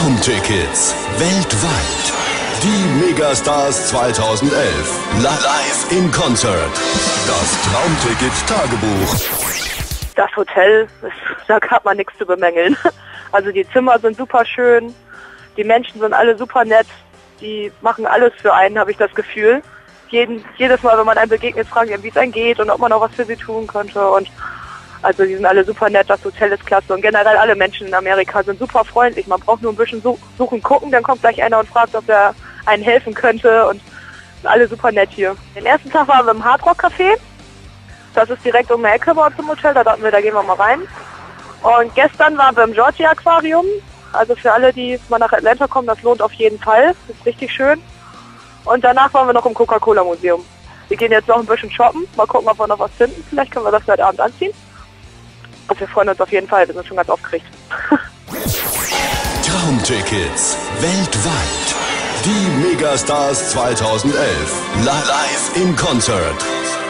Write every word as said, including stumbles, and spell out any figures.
Traumtickets weltweit. Die Megastars zweitausendelf. Live in Concert. Das Traumticket-Tagebuch. Das Hotel, da hat man nichts zu bemängeln. Also die Zimmer sind super schön, die Menschen sind alle super nett, die machen alles für einen, habe ich das Gefühl. Jeden, jedes Mal, wenn man einem begegnet, fragen die, wie es einem geht und ob man noch was für sie tun könnte. Und also die sind alle super nett, das Hotel ist klasse und generell alle Menschen in Amerika sind super freundlich. Man braucht nur ein bisschen suchen, gucken, dann kommt gleich einer und fragt, ob der einen helfen könnte und sind alle super nett hier. Den ersten Tag waren wir im Hard Rock Café. Das ist direkt um die Ecke bei uns im Hotel, da dachten wir, da gehen wir mal rein. Und gestern waren wir im Georgia Aquarium. Also für alle, die mal nach Atlanta kommen, das lohnt auf jeden Fall. Das ist richtig schön. Und danach waren wir noch im Coca-Cola Museum. Wir gehen jetzt noch ein bisschen shoppen. Mal gucken, ob wir noch was finden. Vielleicht können wir das heute Abend anziehen. Und wir freuen uns auf jeden Fall. Wir sind schon ganz aufgeregt. Traumtickets weltweit. Die Megastars zweitausendelf. Live in Concert.